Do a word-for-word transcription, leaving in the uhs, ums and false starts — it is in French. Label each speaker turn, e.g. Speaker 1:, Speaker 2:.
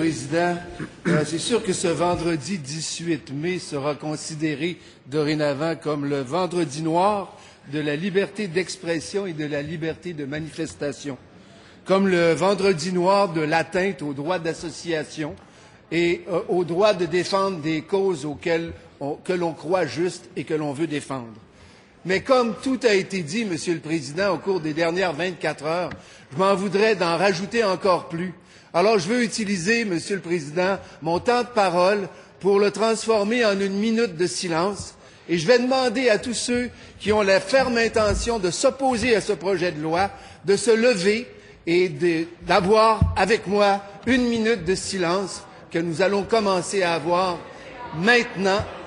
Speaker 1: Président. Euh, c'est sûr que ce vendredi dix-huit mai sera considéré dorénavant comme le vendredi noir de la liberté d'expression et de la liberté de manifestation, comme le vendredi noir de l'atteinte au droit d'association et euh, au droit de défendre des causes auxquelles on, que l'on croit justes et que l'on veut défendre. Mais comme tout a été dit, Monsieur le Président, au cours des dernières vingt-quatre heures, je m'en voudrais d'en rajouter encore plus. Alors je veux utiliser, Monsieur le Président, mon temps de parole pour le transformer en une minute de silence et je vais demander à tous ceux qui ont la ferme intention de s'opposer à ce projet de loi de se lever et d'avoir avec moi une minute de silence que nous allons commencer à avoir maintenant.